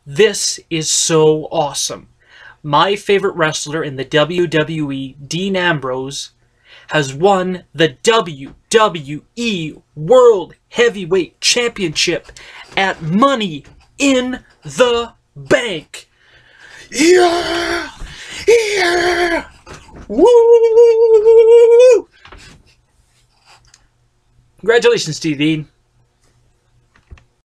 This is so awesome. My favorite wrestler in the WWE, Dean Ambose, has won the WWE World Heavyweight Championship at Money in the Bank. Yeah! Yeah! Woo! Congratulations, Dean.